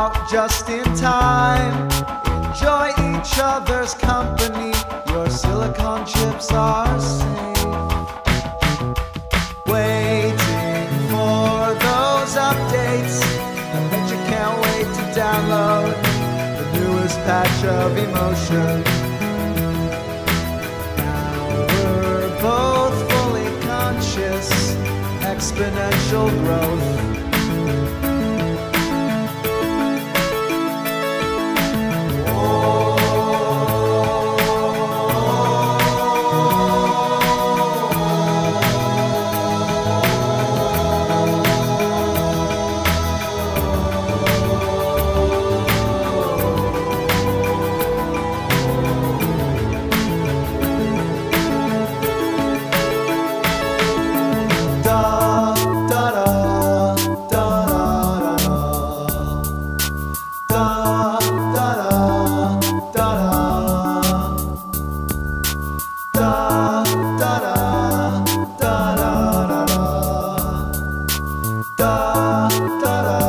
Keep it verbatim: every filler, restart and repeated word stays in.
out just in time. Enjoy each other's company. Your silicon chips are safe. Waiting for those updates. I bet you can't wait to download the newest patch of emotion. Now we're both fully conscious. Exponential growth. Da da